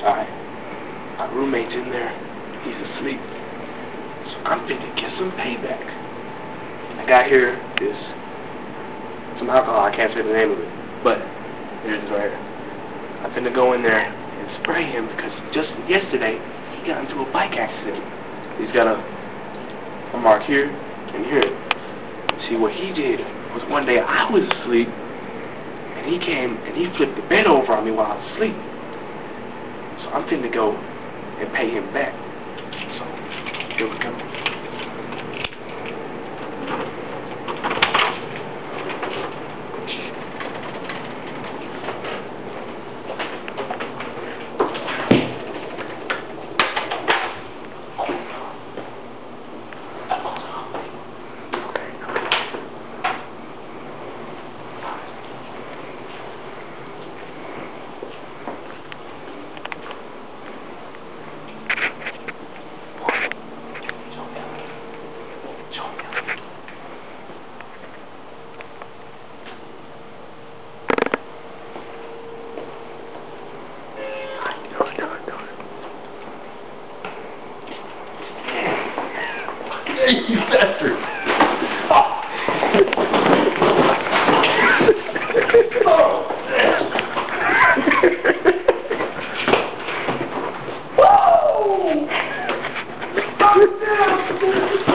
Alright. My roommate's in there. He's asleep. So I'm finna get some payback. I got here this some alcohol, I can't say the name of it. But here's it right here. I'm finna go in there and spray him because just yesterday he got into a bike accident. He's got a mark here and here. See, what he did was one day I was asleep and he came and he flipped the bed over on me while I was asleep. So I'm finna go and pay him back. So, here we go. You bastard! Whoa!